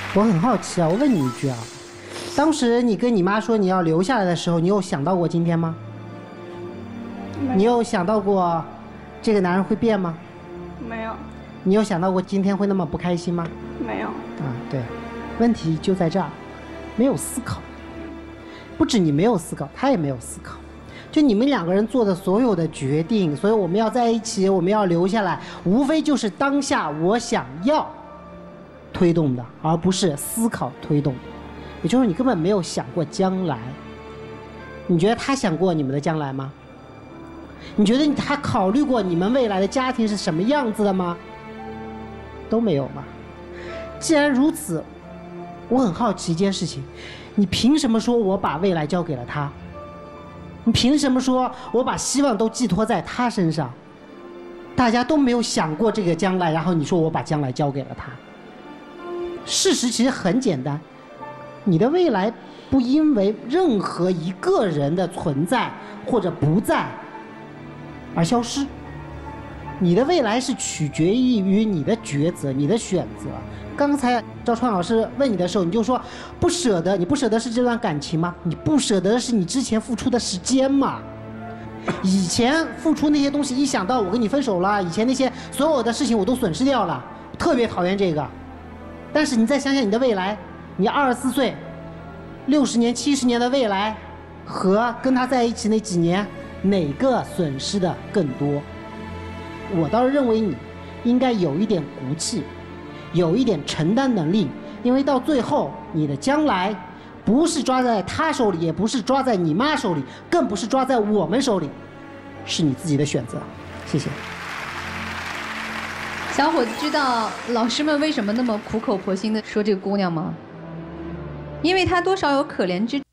我很好奇啊，我问你一句啊，当时你跟你妈说你要留下来的时候，你有想到过今天吗？你有想到过这个男人会变吗？ 没有。 你有想到过今天会那么不开心吗？ 没有。 啊，对，问题就在这儿，没有思考。不止你没有思考，他也没有思考。就你们两个人做的所有的决定，所以我们要在一起，我们要留下来，无非就是当下我想要推动的，而不是思考推动的。也就是你根本没有想过将来。你觉得他想过你们的将来吗？你觉得他考虑过你们未来的家庭是什么样子的吗？都没有吧。既然如此，我很好奇一件事情，你凭什么说我把未来交给了他？你凭什么说我把希望都寄托在他身上？大家都没有想过这个将来，然后你说我把将来交给了他。事实其实很简单，你的未来不因为任何一个人的存在或者不在而消失，你的未来是取决于你的抉择，你的选择。刚才赵川老师问你的时候，你就说不舍得，你不舍得是这段感情吗？你不舍得是你之前付出的时间吗？以前付出那些东西，一想到我跟你分手了，以前那些所有的事情我都损失掉了，特别讨厌这个。但是你再想想你的未来，你24岁，60年、70年的未来，和跟他在一起那几年，哪个损失的更多？我倒是认为你应该有一点骨气，有一点承担能力，因为到最后你的将来不是抓在他手里，也不是抓在你妈手里，更不是抓在我们手里，是你自己的选择。谢谢。 小伙子知道老师们为什么那么苦口婆心的说这个姑娘吗？因为她多少有可怜之